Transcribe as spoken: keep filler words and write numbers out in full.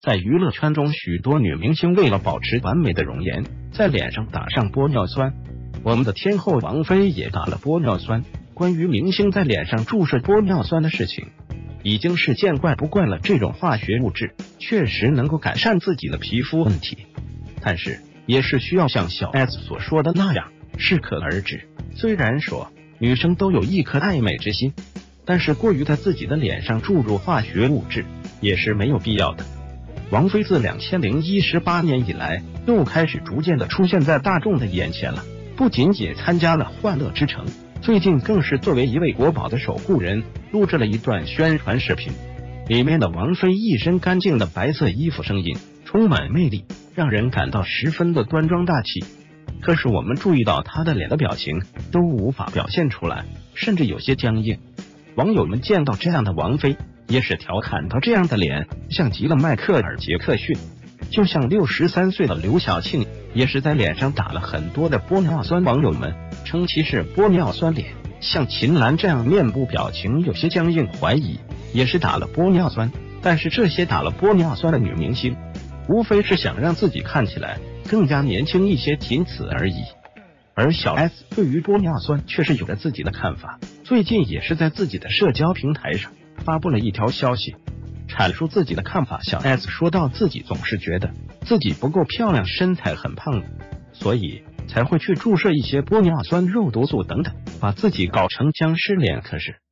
在娱乐圈中，许多女明星为了保持完美的容颜，在脸上打上玻尿酸。我们的天后王菲也打了玻尿酸。关于明星在脸上注射玻尿酸的事情，已经是见怪不怪了。这种化学物质确实能够改善自己的皮肤问题，但是也是需要像小 S 所说的那样适可而止。虽然说女生都有一颗爱美之心，但是过于在自己的脸上注入化学物质也是没有必要的。王菲自二零一八年以来又开始逐渐的出现在大众的眼前了，不仅仅参加了《欢乐之城》，最近更是作为一位国宝的守护人录制了一段宣传视频，里面的王菲一身干净的白色衣服，声音充满魅力，让人感到十分的端庄大气。可是我们注意到她的脸的表情都无法表现出来，甚至有些僵硬。网友们见到这样的王菲也是调侃到，这样的脸像极了迈克尔·杰克逊。就像六十三岁的刘晓庆也是在脸上打了很多的玻尿酸，网友们称其是玻尿酸脸。像秦岚这样面部表情有些僵硬，怀疑也是打了玻尿酸。但是这些打了玻尿酸的女明星无非是想让自己看起来更加年轻一些，仅此而已。而小 S 对于玻尿酸却是有着自己的看法，最近也是在自己的社交平台上发布了一条消息，阐述自己的看法。小 S 说到，自己总是觉得自己不够漂亮，身材很胖，所以才会去注射一些玻尿酸、肉毒素等等，把自己搞成僵尸脸。可是